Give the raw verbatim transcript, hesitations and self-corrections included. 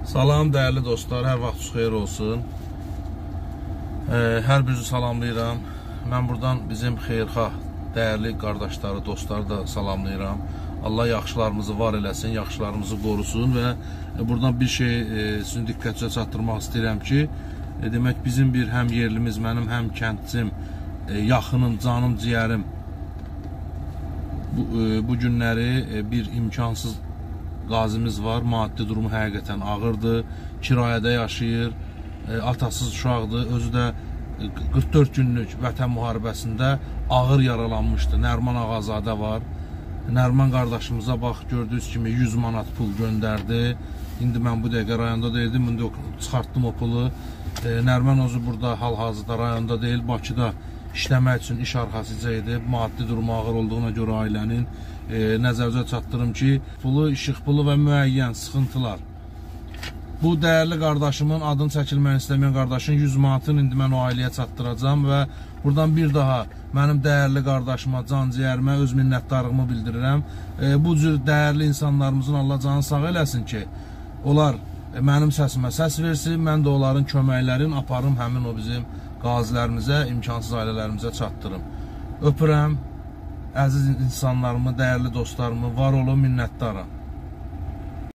Salam dəyərli dostlar, hər vaxtınız xeyir olsun. Hər birinizi salamlayıram. Mən buradan bizim xeyirxah, dəyərli qardaşları, dostları da salamlayıram. Allah yaxşılarımızı var eləsin, yaxşılarımızı qorusun və buradan bir şey sizin diqqətinizə çatdırmaq istəyirəm ki, demək bizim bir həm yerlimiz, mənim həm kəndcim, yaxınım, canım, ciyərim bu, bu günləri bir imkansız qazimiz var, maddi durumu həqiqətən ağırdır, kirayədə yaşayır, atasız uşaqdır, özü də qırx dörd günlük vətən müharibəsində ağır yaralanmışdı. Nərman Ağazadə var. Nərman qardaşımıza bax, gördüyünüz kimi yüz manat pul göndərdi. İndi mən bu dəqiqə rayonda deyildim, indi çıxartdım o pulu. Nərman özü burada hal-hazırda rayonda deyil, Bakıda işləmək üçün iş arxasıca edib, maddi durumu ağır olduğuna görə ailənin e, nəzərdə çatdırım ki, pulu, işıq pulu və müəyyən sıxıntılar. Bu dəyərli qardaşımın adını çəkilməni istəməyən qardaşın yüz manatını indi mən o ailəyə çatdıracam və buradan bir daha mənim dəyərli qardaşıma, can ciyərimə öz minnətdarlığımı bildirirəm. E, bu cür dəyərli insanlarımızın Allah canı sağ eləsin ki, onlar e, mənim səsimə səs versin, mən də onların köməklərini aparım həmin o bizim qazilərimizə, imkansız ailələrimizə çatdırım. Öpürəm, əziz insanlarımı, dəyərli dostlarımı, var olun, minnətdaram.